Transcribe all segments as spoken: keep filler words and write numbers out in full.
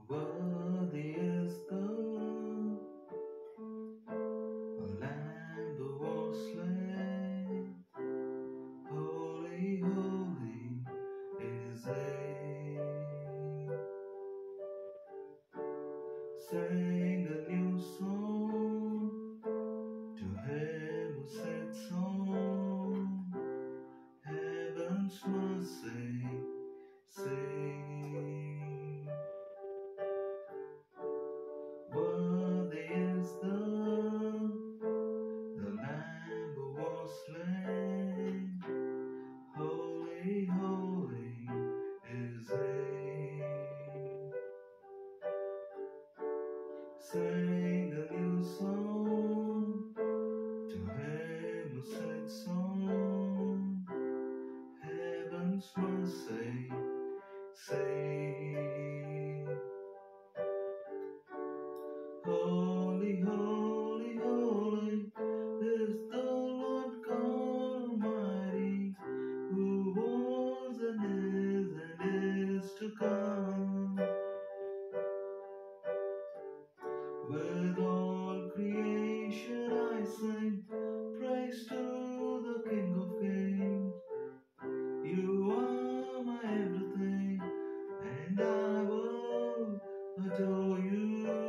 Worthy is the Lamb who was slain. Holy, holy is He. Sing a new song to Him who sits on heaven's mercy seat. Worthy is the, the Lamb who was slain. Holy, holy is He. Sing a new song to Him who sits on heaven's mercy seat. Holy, holy, holy is the Lord God Almighty, who was and is and is to come. With all creation I sing praise to the King of Kings. You are my everything, and I will adore you.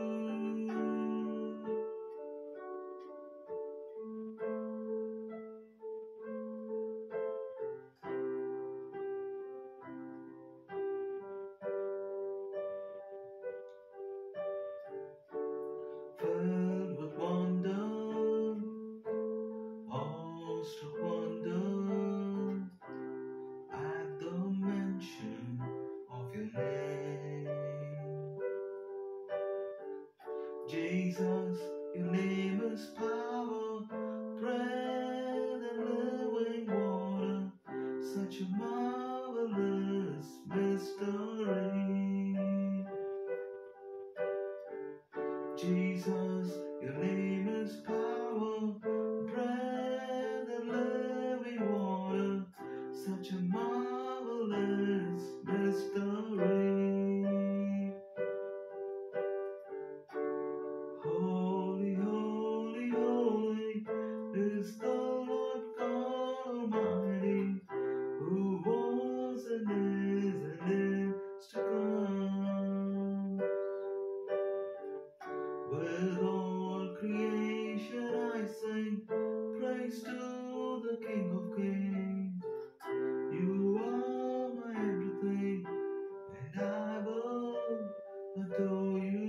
Filled with wonder, awestruck wonder, at the mention of your name. Jesus, your name is power, bread and living water, such a marvelous mystery. Jesus, your name is power, bread and living water, such a marvelous mystery. Holy, holy, holy is the Lord God Almighty, who was and is and is to come. With all creation I sing praise to the King of Kings. You are my everything, and I will adore you.